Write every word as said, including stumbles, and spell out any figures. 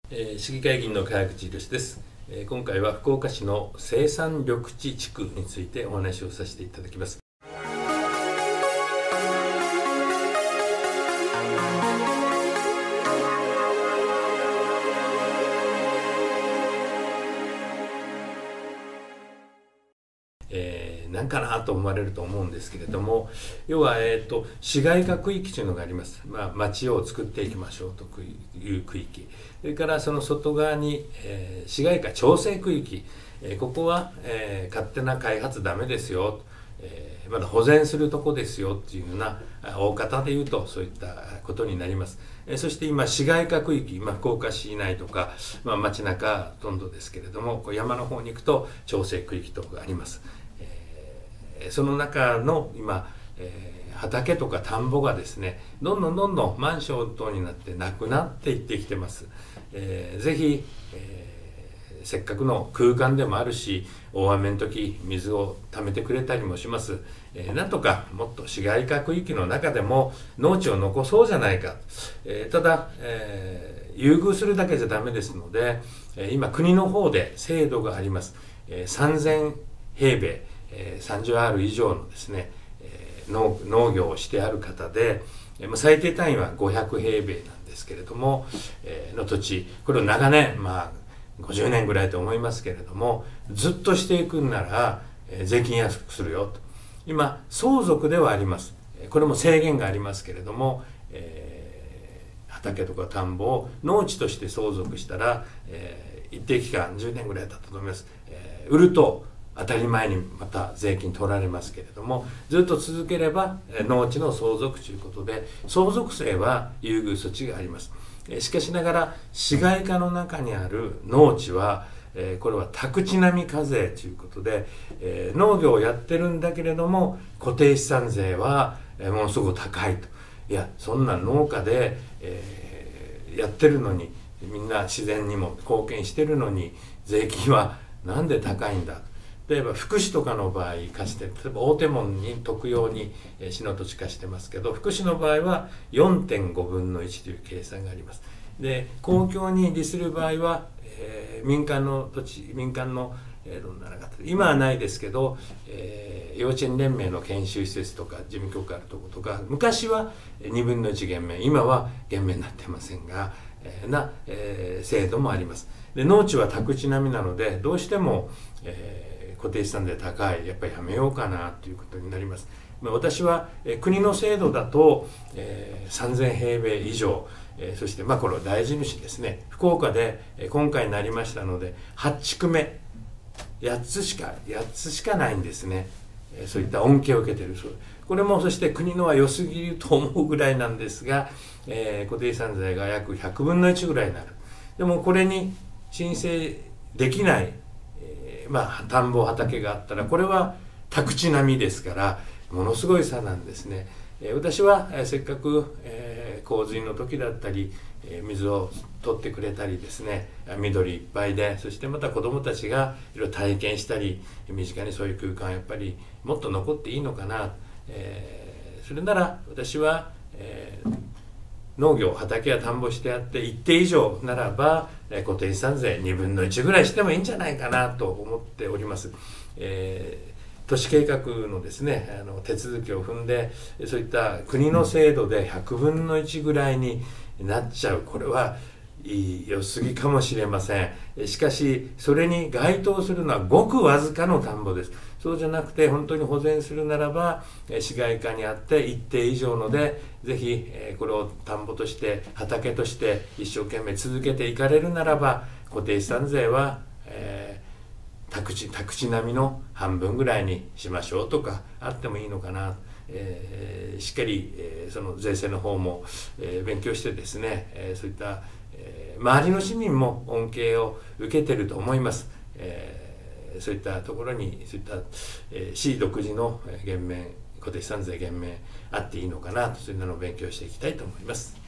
えー、市議会議員の川口博です。えー、今回は福岡市の生産緑地地区についてお話をさせていただきます。えー、何かなと思われると思うんですけれども、要は、えー、と市街化区域というのがあります。まあ、町を作っていきましょうという区域、それからその外側に、えー、市街化調整区域、えー、ここは、えー、勝手な開発ダメですよ、えー、まだ保全するとこですよっていうような大方でいうとそういったことになります。えー、そして今市街化区域、まあ、福岡市内とか、まあ、街中ほとんどですけれども、こう山の方に行くと調整区域とかがあります。その中の今、えー、畑とか田んぼがですね、どんどんどんどんマンション等になってなくなっていってきてます。えー、ぜひ、えー、せっかくの空間でもあるし、大雨の時水を溜めてくれたりもします。えー、なんとかもっと市街化区域の中でも農地を残そうじゃないか。えー、ただ、えー、優遇するだけじゃダメですので、今国の方で制度があります。えー、さんぜんへいべいさんじゅうアール 以上のですね、農, 農業をしてある方で、最低単位はごひゃくへいべいなんですけれども、の土地、これを長年、まあごじゅうねんぐらいと思いますけれども、ずっとしていくんなら税金安くするよと。今相続ではあります。これも制限がありますけれども、えー、畑とか田んぼを農地として相続したら、えー、一定期間じゅうねんぐらいだったと思います。えー、売ると当たり前にまた税金取られますけれども、ずっと続ければ農地の相続ということで、相続税は優遇措置があります。しかしながら市街化の中にある農地は、これは宅地並み課税ということで、農業をやってるんだけれども固定資産税はものすごく高いと。いや、そんな農家で、えー、やってるのに、みんな自然にも貢献してるのに税金はなんで高いんだ。例えば福祉とかの場合貸して、例えば大手門に特用に市の土地貸してますけど、福祉の場合は よんてんごぶんのいちという計算があります。で、公共に利する場合は、えー、民間の土地、民間の、えー、どんな中今はないですけど、えー、幼稚園連盟の研修施設とか事務局あるところとか、昔はにぶんのいち減免、今は減免になってませんが、えー、な、えー、制度もあります。で、農地は宅地並みなので、どうしても、えー固定資産税高い、やっぱりやめようかなということになります。私は国の制度だと、えー、さんぜんへいべい以上、えー、そしてまあこれは大地主ですね、福岡で今回になりましたのではちくめやっつしかやっつしかないんですね。そういった恩恵を受けている。これもそして国のは良すぎると思うぐらいなんですが、えー、固定資産税が約ひゃくぶんのいちぐらいになる。でもこれに申請できない、まあ、田んぼ畑があったらこれは宅地並みですからものすごい差なんですね。えー、私は、えー、せっかく、えー、洪水の時だったり、えー、水を取ってくれたりですね、緑いっぱいで、そしてまた子どもたちがいろいろ体験したり身近にそういう空間やっぱりもっと残っていいのかな、えー、それなら私は、えー農業、畑や田んぼしてあって一定以上ならば固定資産税にぶんのいちぐらいしてもいいんじゃないかなと思っております。えー、都市計画のですね、あの手続きを踏んでそういった国の制度でひゃくぶんのいちぐらいになっちゃう、これは良すぎかもしれません。しかしそれに該当するのはごくわずかの田んぼです。そうじゃなくて本当に保全するならば市街化にあって一定以上ので、ぜひこれを田んぼとして畑として一生懸命続けていかれるならば固定資産税は、えー、宅地宅地並みの半分ぐらいにしましょうとかあってもいいのかな。えー、しっかり、えー、その税制の方も、えー、勉強してですね、えー、そういった、えー、周りの市民も恩恵を受けていると思います。えー、そういったところにそういった、えー、市独自の減免、固定資産税減免あっていいのかなと、そういうのを勉強していきたいと思います。